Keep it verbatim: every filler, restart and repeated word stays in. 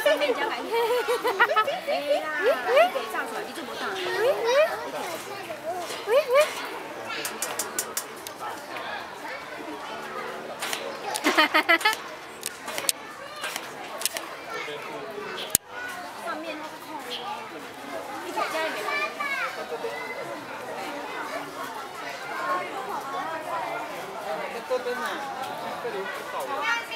上面加白米。哎呀，你给炸出来，你做不到。喂喂喂喂。哈哈哈哈。上面那个空的，你在家里面。 这边呢，这里不搞了。